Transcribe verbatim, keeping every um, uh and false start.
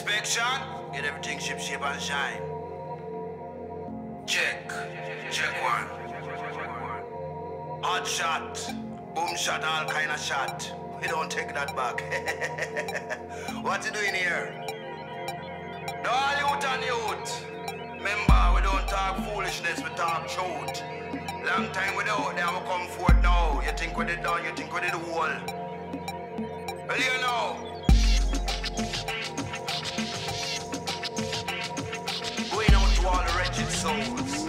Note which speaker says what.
Speaker 1: Inspection, get everything ship shape and shine. Check, check one. Hot shot, boom shot, all kind of shot. We don't take that back. What you doing here? No youth and youth. Remember, we don't talk foolishness, we talk truth. Long time without them, we come forth now. You think we did done, you think we did whole. Well, you know. Going out to all the wretched souls.